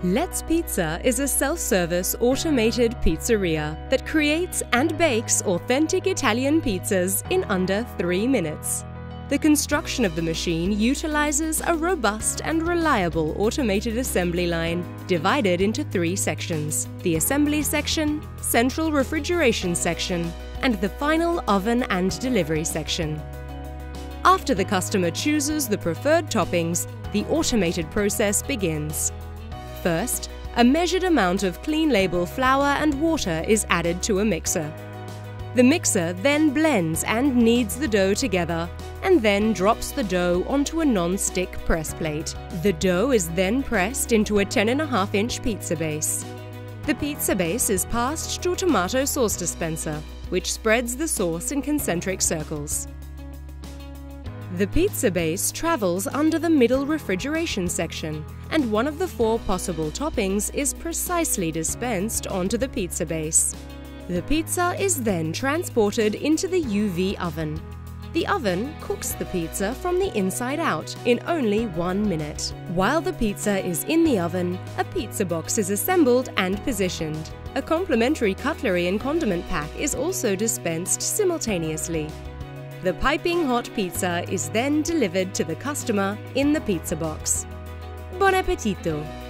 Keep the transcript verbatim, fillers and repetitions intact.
Let's Pizza is a self-service automated pizzeria that creates and bakes authentic Italian pizzas in under three minutes. The construction of the machine utilizes a robust and reliable automated assembly line divided into three sections: the assembly section, central refrigeration section, and the final oven and delivery section. After the customer chooses the preferred toppings, the automated process begins. First, a measured amount of clean label flour and water is added to a mixer. The mixer then blends and kneads the dough together and then drops the dough onto a non-stick press plate. The dough is then pressed into a ten and a half inch pizza base. The pizza base is passed to a tomato sauce dispenser, which spreads the sauce in concentric circles. The pizza base travels under the middle refrigeration section, and one of the four possible toppings is precisely dispensed onto the pizza base. The pizza is then transported into the U V oven. The oven cooks the pizza from the inside out in only one minute. While the pizza is in the oven, a pizza box is assembled and positioned. A complimentary cutlery and condiment pack is also dispensed simultaneously. The piping hot pizza is then delivered to the customer in the pizza box. Buon appetito!